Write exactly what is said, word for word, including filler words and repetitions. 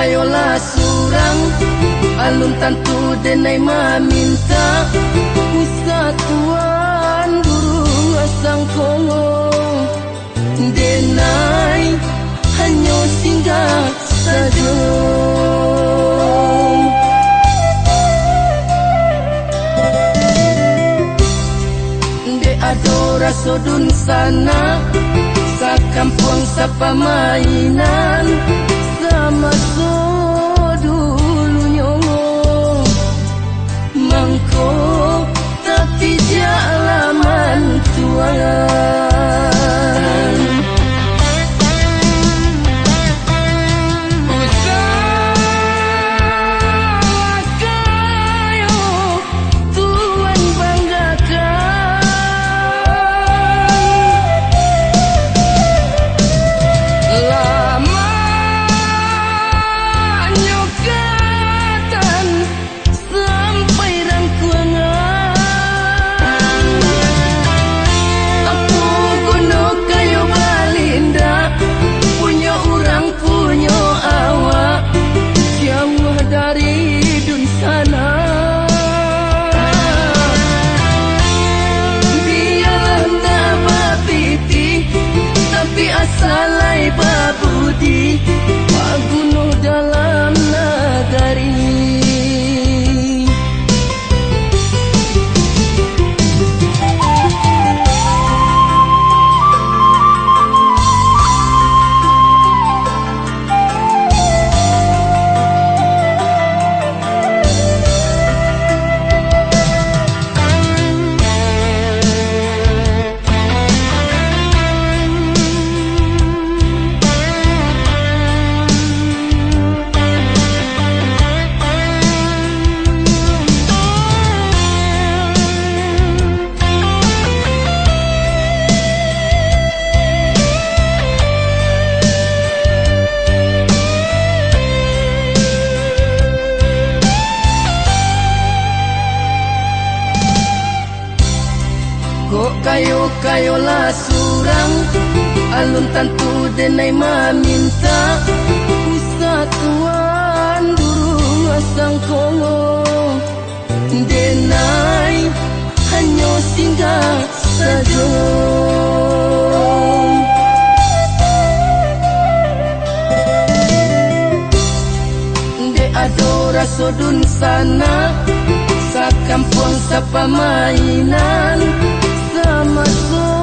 kayolah surang alun tantu denai maminta Wisatuan durung asang kongo denai hanya singgah saja de adora sodun sana sa kampung sa pamainan sama so dulu nyongo mangko tapi jalaman tuangan usaha kayo tuan banggakan lama nyokatan sampai rangkuangan aku guna kayo balinda punya orang punya awak jauh dari dun sana biarlah tak bapiti tapi asalai babudi pagunuh dalam nagari kok kayo-kayolah surang alun tantu denai maminta Wisatuan durung asang kongo denai hanya singgah saja de adora sodun sana sa kampung sa pamainan sama so